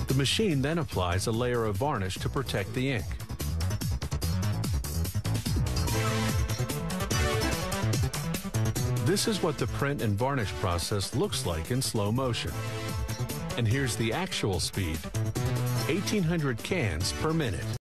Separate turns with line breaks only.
The machine then applies a layer of varnish to protect the ink. This is what the print and varnish process looks like in slow motion. And here's the actual speed, 1,800 cans per minute.